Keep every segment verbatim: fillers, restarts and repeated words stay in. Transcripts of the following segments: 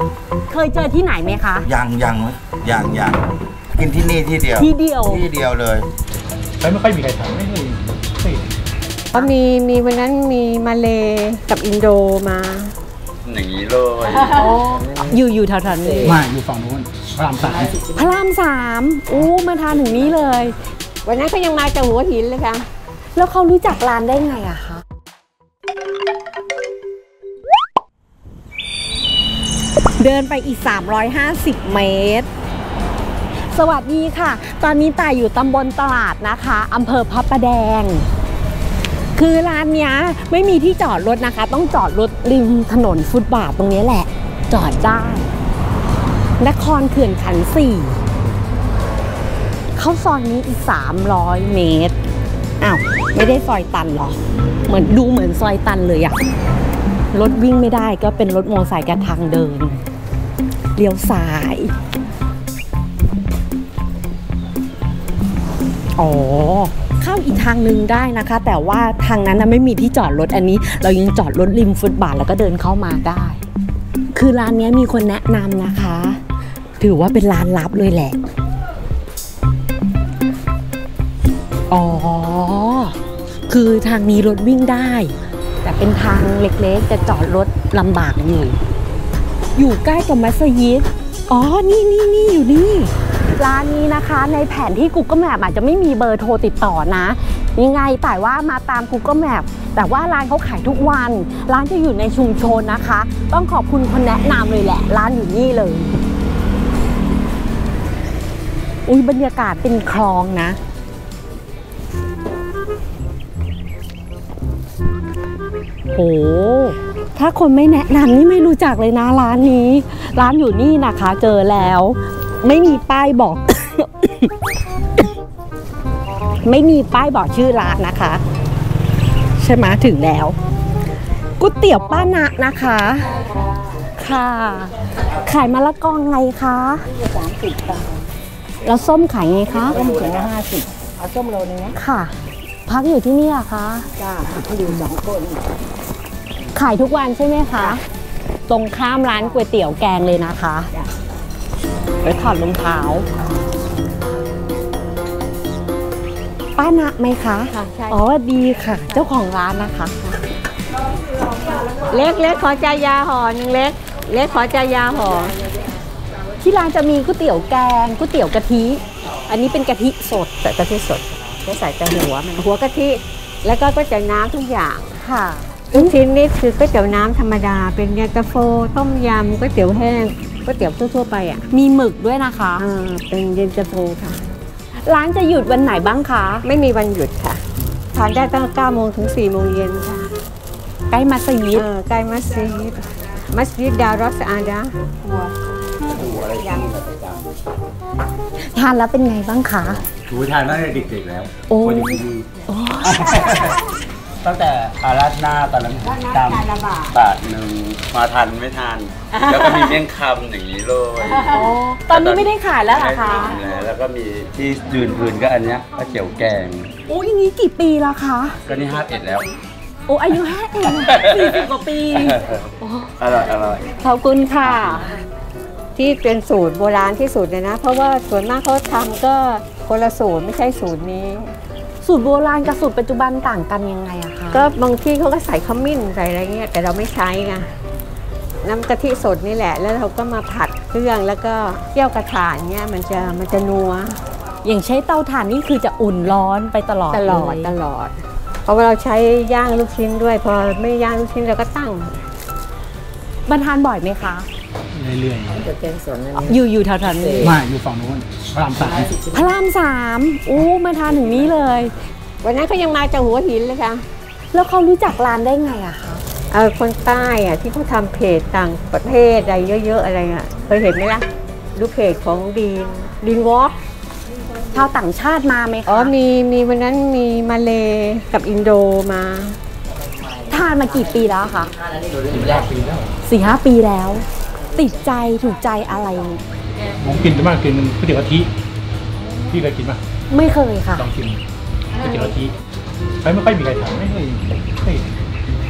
เคยเจอที่ไหนไหมคะยังยังยังยังกินที่นี่ที่เดียวที่เดียวที่เดียวเลยไม่ค่อยมีใครทำไม่เคยก็มีมีวันนั้นมีมาเลกับอินโดมาอย่างนี้เลยอยู่อยู่แถวๆนี้มาอยู่ฝั่งนู้นพระรามสามพระรามสามอู้มาทานถึงนี้เลยวันนั้นเขายังมาจากหัวหินเลยค่ะแล้วเขารู้จักร้านได้ไงอะคะเดินไปอีกสามร้อยห้าสิบเมตรสวัสดีค่ะตอนนี้ต่ายอยู่ตำบลตลาดนะคะอำเภอพระประแดงคือร้านเนี้ยไม่มีที่จอดรถนะคะต้องจอดรถริมถนนฟุตบาทตรงนี้แหละจอดได้นครเขื่อนขันสี่เข้าซอยนี้อีกสามร้อยเมตรอ้าวไม่ได้ซอยตันหรอเหมือนดูเหมือนซอยตันเลยอะรถวิ่งไม่ได้ก็เป็นรถมอเตอร์ไซค์กับทางเดินเลี้ยวซ้ายอ๋อเข้าอีกทางนึงได้นะคะแต่ว่าทางนั้นไม่มีที่จอดรถอันนี้เรายังจอดรถริมฟุตบาทแล้วก็เดินเข้ามาได้คือร้านนี้มีคนแนะนำนะคะถือว่าเป็นร้านลับเลยแหละอ๋อคือทางนี้รถวิ่งได้แต่เป็นทางเล็กๆจะจอดรถลำบากอยู่อยู่ใกล้กับมัสยิดอ๋อนี่นี่นี่อยู่นี่ร้านนี้นะคะในแผนที่ Google Map อาจจะไม่มีเบอร์โทรติดต่อนะยังไงแต่ว่ามาตาม Google Map แต่ว่าร้านเขาขายทุกวันร้านจะอยู่ในชุมชนนะคะต้องขอบคุณคนแนะนำเลยแหละร้านอยู่นี่เลยอุ้ยบรรยากาศเป็นคลองนะโหถ้าคนไม่แนะนำนี่ไม่รู้จักเลยนะร้านนี้ร้านอยู่นี่นะคะเจอแล้วไม่มีป้ายบอก ไม่มีป้ายบอกชื่อร้านนะคะใช่ไหมถึงแล้วก๋วยเตี๋ยวป้าณะนะคะค่ะขายมะละกอไงคะสามสิบบาทแล้วส้มขายไงคะส้มถุงละห้าสิบเอาส้มโลนึงนะค่ะพักอยู่ที่นี่อะคะจ้าอยู่สองคนขายทุกวันใช่ไหมคะตรงข้ามร้านก๋วยเตี๋ยวแกงเลยนะคะไปถอดรองเท้าป้าณะไหมคะอ๋อดีค่ะเจ้าของร้านนะคะเล็กเล็กขอใจยาห่อหนึ่งเล็กเล็กขอใจยาห่อที่ร้านจะมีก๋วยเตี๋ยวแกงก๋วยเตี๋ยวกะทิอันนี้เป็นกะทิสดแต่กะทิสดจะใส่แต่หัวมันหัวกะทิแล้วก็ก๋วยเตี๋ยวน้ำทุกอย่างค่ะลูกชิ้นนี่คือก๋วยเตี๋ยวน้ำธรรมดาเป็นเย็นตาโฟต้มยำก๋วยเตี๋ยวแห้งก๋วยเตี๋ยวทั่วๆไปอ่ะมีหมึกด้วยนะคะอ่าเป็นเย็นตาโฟค่ะร้านจะหยุดวันไหนบ้างคะไม่มีวันหยุดค่ะทานได้ตั้งเก้าโมงถึงสี่โมงเย็นค่ะใกล้มัสยิดเออใกล้มัสยิดมัสยิดดารอสอาดาทานแล้วเป็นไงบ้างคะดูทานตั้งแต่เด็กๆแล้วโอ้ตั้งแต่อาราธนาตอนนั้นจำบาทหนึ่งมาทันไม่ทันแล้วก็มีเมี่ยงคำอย่างนี้เลยตอนนี้ไม่ได้ขายแล้วเหรอคะแล้วก็มีที่ยืนพื้นก็อันนี้ข้าวเจียวแกงโอ้อย่างนี้กี่ปีแล้วคะก็นี่ห้าเอ็ดแล้วโอ้อายุห้าเอ็ดสี่สิบกว่าปีอร่อยอร่อยขอบคุณค่ะที่เป็นสูตรโบราณที่สุดเลยนะเพราะว่าส่วนมากเขาทำก็คนละสูตรไม่ใช่สูตรนี้สูตรโบราณกับสูตรปัจจุบันต่างกันยังไงอะคะก็บางที่เขาก็ใส่ขมิ้นใส่อะไรเงี้ยแต่เราไม่ใช้ไงน้ำกะทิสดนี่แหละแล้วเราก็มาผัดเครื่องแล้วก็เคี่ยวกระถ่านเงี้ยมันจะมันจะนัวอย่างใช้เตาถ่านนี่คือจะอุ่นร้อนไปตลอดตลอดตลอดเพราะว่าเราใช้ย่างลูกชิ้นด้วยพอไม่ย่างลูกชิ้นเราก็ตั้งบรรทานบ่อยไหมคะเรื่อยๆอยู่อยู่แถวๆนี้มาอยู่ฝั่งนู้นพระรามสามพระรามสามอู้มาทานถึงนี้เลยวันนั้นเขายังมาจากหัวหินเลยค่ะแล้วเขารู้จักร้านได้ไงอะคะเออคนใต้อะที่เขาทำเพจต่างประเทศอะไรเยอะๆอะไรอะเคยเห็นไหมล่ะดูเพจของดีนดีนวอล์กชาวต่างชาติมาไหมคะอ๋อมีมีวันนั้นมีมาเลกับอินโดมาทานมากี่ปีแล้วคะสี่ห้าปีแล้วสี่ห้าปีแล้วติดใจถูกใจอะไรผมกินมากกินก๋วยเตี๋ยวกะทิพี่เคยกินไหมไม่เคยค่ะลองกินก๋วยเตี๋ยวกะทิไม่ค่อยมีใครทำไม่เคยไม่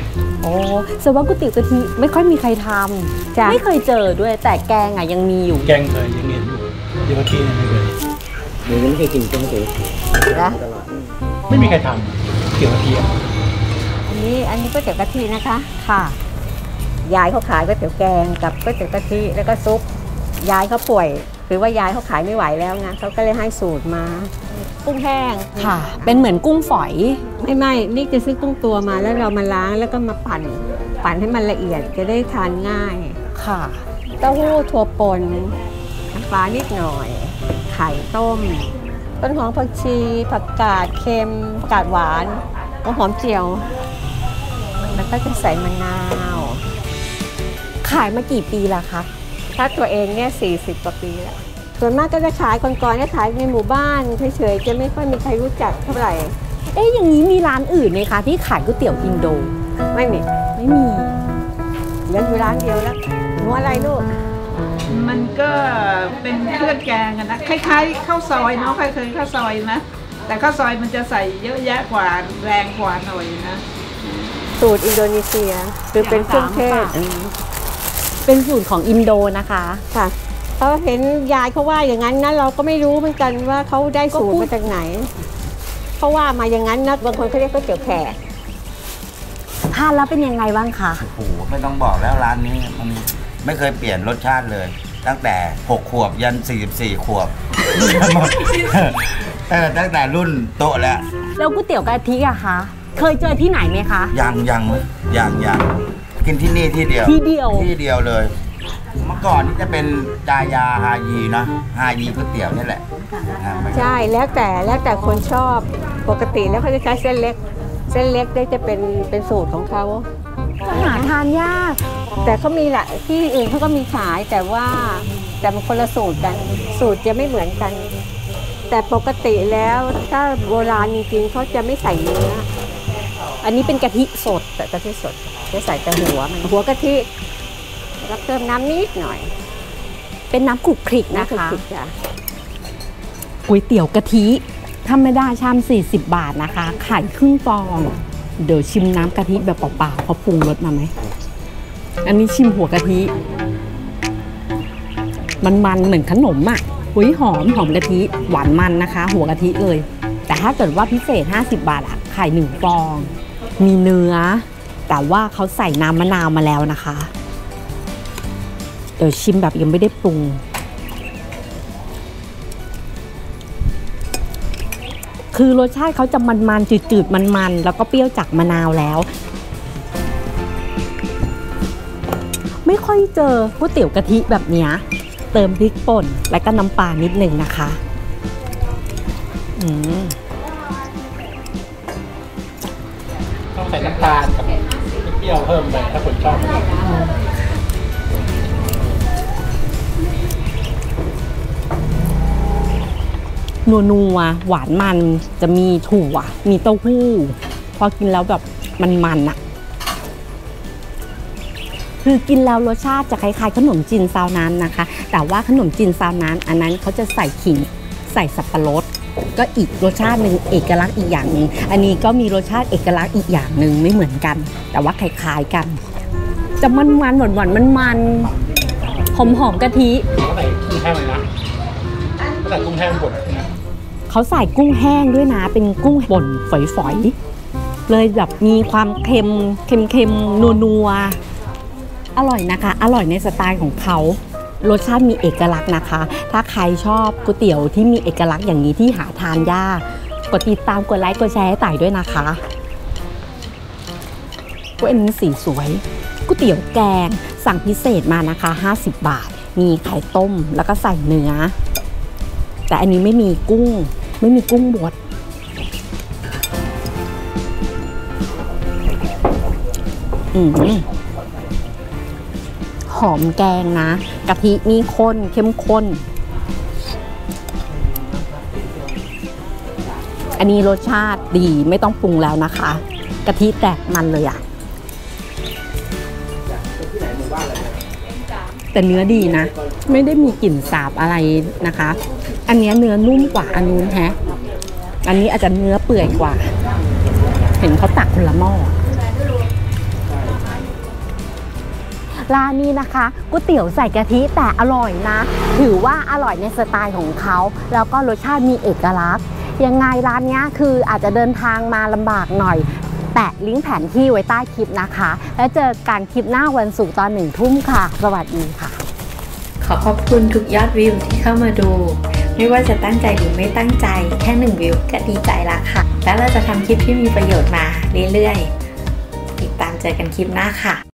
โอ้แสดงว่าก๋วยเตี๋ยวกะทิไม่ค่อยมีใครทจ้ะำไม่เคยเจอด้วยแต่แกงอ่ะยังมีอยู่แกงเคยยังเรียนอยู่เดี๋ยวกี้เนี่ยไม่เคยเดี๋ยวไม่เคยกินก๋วยเตี๋ยวนะไม่มีใครทำเกี่ยวกับเทียมอันนี้อันนี้ก๋วยเตี๋ยวกะทินะคะค่ะยายเขาขายก๋วยเตี๋ยวแกงกับก๋วยเตี๋ยวกะทิแล้วก็ซุปยายเขาป่วยคือว่ายายเขาขายไม่ไหวแล้วไงเขาก็เลยให้สูตรมากุ้งแห้งค่ะ เป็นเหมือนกุ้งฝอยไม่ไม่นี่จะซื้อกุ้งตัวมาแล้วเรามาล้างแล้วก็มาปั่น ปั่นให้มันละเอียดจะได้ทานง่ายค่ะเต้าหู้ถั่วป่นน้ำปลานิดหน่อย ไข่ต้ม ต้นหอมผักชีผักกาดเค็มผักกาดหวานหัวหอมเจียว แล้วก็จะใส่มะนาวขายมากี่ปีแล้วคะถ้าตัวเองเนี่ยสี่สิบกว่าปีแล้ว ส่วนมากก็จะขายก่อนๆเนี่ยขายในหมู่บ้านเฉยๆจะไม่ค่อยมีใครรู้จักเท่าไหร่เอ๊ะอย่างนี้มีร้านอื่นไหมคะที่ขายก๋วยเตี๋ยวอินโดไม่มีไม่มีเหลืออยู่ร้านเดียวแล้วหนูอะไรลูกมันก็เป็นเครื่องแกงอะนะคล้ายๆข้าวซอยเนาะเคยเคยข้าวซอยนะแต่ข้าวซอยมันจะใส่เยอะแยะกว่าแรงกว่าหน่อยนะสูตรอินโดนีเซียคือเป็นเครื่องเทศอืมเป็นสูตรของอินโดนะคะค่ะเขาเห็นยายเขาว่าอย่างนั้นนะเราก็ไม่รู้เหมือนกันว่าเขาได้สูตรมาจากไหนเขาว่ามาอย่างนั้นนะบางคนเขาเรียกก๋วยเตี๋ยวแขกทานแล้วเป็นยังไงบ้างคะโอ้โหไม่ต้องบอกแล้วร้านนี้มันไม่เคยเปลี่ยนรสชาติเลย ตั้งแต่หกขวบยันสี่สิบสี่ขวบ เออตั้งแต่รุ่นโตะแล้วแล้วก๋วยเตี๋ยวกะทิอะคะ เคยเจอที่ไหนไหมคะยังยังเลยยังยังกินที่นี่ที่เดียวที่เดียวที่เดียวเลย เมื่อก่อนนี่จะเป็นจายาฮายีนะฮายีก๋วยเตี๋ยวนี่แหละอ่าไม่ใช่แล้วแต่แล้วแต่คนชอบปกติแล้วเขาจะใช้เส้นเล็ก เส้นเล็กได้จะเป็นเป็นสูตรของเขาหาทานยากแต่เขามีแหละที่อื่นเขาก็มีขายแต่ว่าแต่มันคนละสูตรกันสูตรจะไม่เหมือนกัน แต่ปกติแล้วถ้าโบราณจริงๆเขาจะไม่ใส่เนื้ออันนี้เป็นกะทิสดแต่กะทิสดจะใส่แต่หัวมันหัวกะทิแล้วเติมน้ำนิดหน่อยเป็นน้ำขลุกคลิกนะคะผิดจ้ะก๋วยเตี๋ยวกะทิธรรมดาชามสี่สิบบาทนะคะ ขายครึ่งฟอง เดี๋ยวชิมน้ำกะทิแบบเปล่าๆเขาปรุงรสมาไหม อันนี้ชิมหัวกะทิ มันๆเหมือนขนมอ่ะหุยหอมหอมกะทิหวานมันนะคะ หัวกะทิเลย แต่ถ้าเกิดว่าพิเศษห้าสิบบาทอะขายหนึ่งฟอง มีเนื้อ แต่ว่าเขาใส่น้ำมะนาวมาแล้วนะคะ เดี๋ยวชิมแบบยังไม่ได้ปรุง คือรสชาติเขาจะมันๆจืดๆมันๆแล้วก็เปรี้ยวจากมะนาวแล้ว ไม่ค่อยเจอก๋วยเตี๋ยวกะทิแบบเนี้ยเติมพริกป่นและก็น้ำปลานิดหนึ่งนะคะอืมต้องใส่น้ำตาลกับเปรี้ยวเพิ่มไปถ้าคนชอบนัวนัวๆหวานมันจะมีถั่วมีเต้าหู้พอกินแล้วแบบมันๆอะคือกินแล้วรสชาติจะคล้ายๆขนมจีนซาวน้ำนะคะ แต่ว่าขนมจีนซาวน้ำอันนั้นเขาจะใส่ขิงใส่สับปะรดก็อีกรสชาติหนึ่งเอกลักษณ์อีกอย่างหนึ่งอันนี้ก็มีรสชาติเอกลักษณ์อีกอย่างหนึ่งไม่เหมือนกัน แต่ว่าคล้ายๆกัน จะมันๆหวานๆมันๆหอมๆกะทิเขาใส่กุ้งแห้งเลยนะเขาใส่กุ้งแห้งบดนะเขาใส่กุ้งแห้งด้วยนะ เป็นกุ้งป่นฝอยๆเลยแบบมีความเค็มเค็มเค็มนัวนัวๆอร่อยนะคะ อร่อยในสไตล์ของเขารสชาติมีเอกลักษณ์นะคะ ถ้าใครชอบก๋วยเตี๋ยวที่มีเอกลักษณ์อย่างนี้ที่หาทานยากกดติดตามกดไลค์กดแชร์ให้ต่ายด้วยนะคะก๋วยอันนี้สีสวยก๋วยเตี๋ยวแกงสั่งพิเศษมานะคะห้าสิบบาทมีไข่ต้มแล้วก็ใส่เนื้อแต่อันนี้ไม่มีกุ้งไม่มีกุ้งบดอืมหอมแกงนะกะทินี่ข้นเข้มข้นอันนี้รสชาติดีไม่ต้องปรุงแล้วนะคะกะทิแตกมันเลยอะแต่เนื้อดีนะไม่ได้มีกลิ่นสาบอะไรนะคะอันนี้เนื้อนุ่มกว่าอันนู้นแฮะอันนี้อาจจะเนื้อเปื่อยกว่าเห็นเขาตักคนละหม้อร้านนี้นะคะก๋วยเตี๋ยวใส่กะทิแต่อร่อยนะถือว่าอร่อยในสไตล์ของเขาแล้วก็รสชาติมีเอกลักษณ์ยังไงร้านนี้คืออาจจะเดินทางมาลำบากหน่อยแปะลิงก์แผนที่ไว้ใต้คลิปนะคะแล้วเจอกันคลิปหน้าวันศุกร์ตอนหนึ่งทุ่มค่ะสวัสดีค่ะขอขอบคุณทุกยอดวิวที่เข้ามาดูไม่ว่าจะตั้งใจหรือไม่ตั้งใจแค่หนึ่งวิวก็ดีใจละค่ะแล้วเราจะทำคลิปที่มีประโยชน์มาเรื่อยๆติดตามเจอกันคลิปหน้าค่ะ